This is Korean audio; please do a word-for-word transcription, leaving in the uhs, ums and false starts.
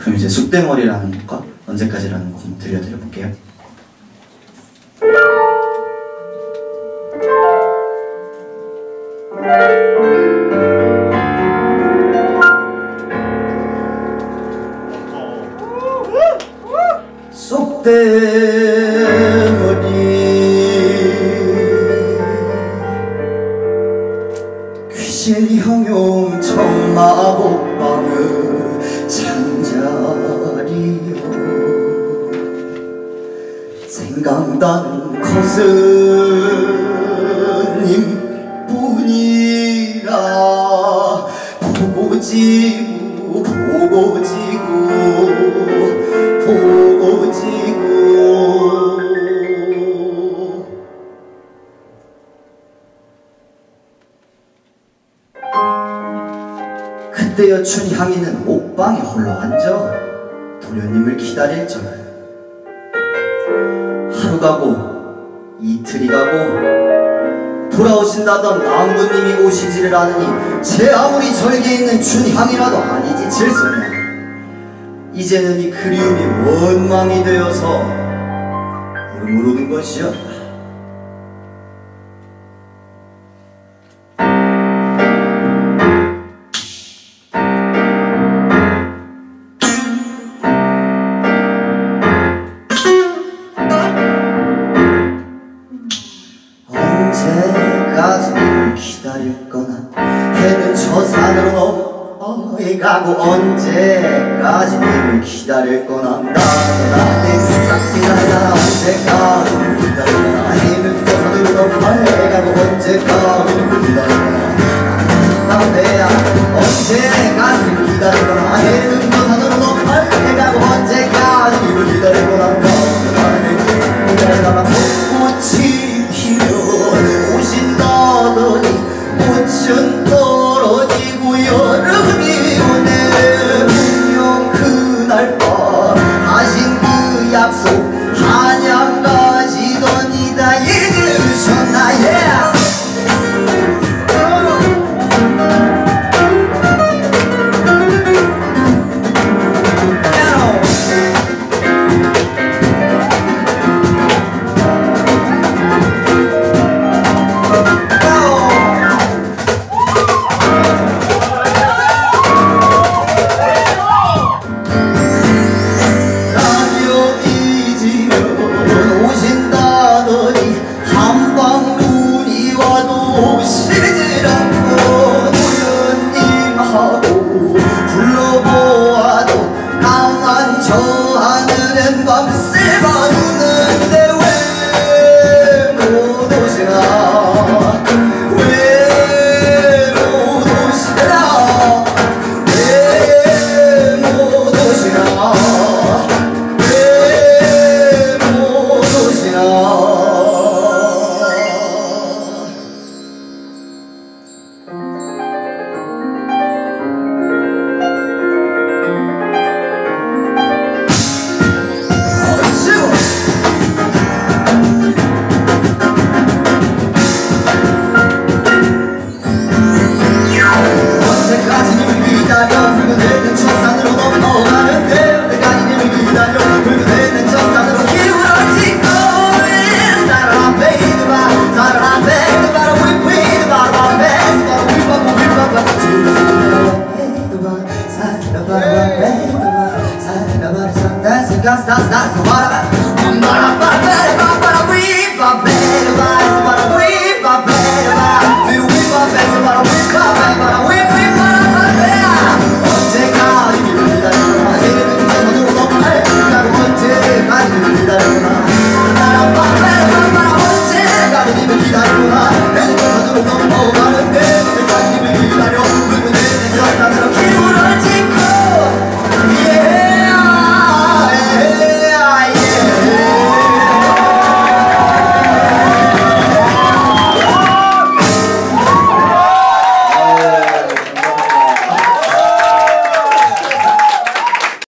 그럼 이제 쑥대머리라는 곡과 언제까지라는 곡 한번 들려드려 볼게요. 쑥대머리 귀신 형용 청마법방의 창자리요 생강단 거스님 뿐이라 보고지구 보고지구 보고지구 그때 여춘 향이는 옥방에 홀로 앉아 도련님을 기다릴 줄. 하루 가고 이틀이 가고 돌아오신다던 남부님이 오시지를 않으니 제 아무리 절개 있는 춘향이라도 아니지 칠소냐. 이제는 이 그리움이 원망이 되어서 울음을 오는 것이었다. 언제까지 기다릴 거나 해는 저 산으로 넘어가고 언제까지 님을 기다릴 거나 나나내 싹시나야 언제까지 기다릴 거나 해는 저 산으로 넘어가고 언제까지 기다릴 거나 나내야 언제까지 기다릴 거나 해는 저 산으로 넘어가고 언제까지 님을 기다릴 거나 나내 기다리다가 꽃이 피면 오신다더니 꽃은 떨어지고 여름이 오네. 분명 그날 밤 하신 그 약속 한양 가시더니 다 잊으셨나. yeah. That's that's that's what I'm gonna better but but we but better but but we but better but we but better but we but better but we we but better 언제까지 기다리나 해는 저도 너무해 나도 언제까지 기다리나 나랑 but better but but 언제까지 기다리나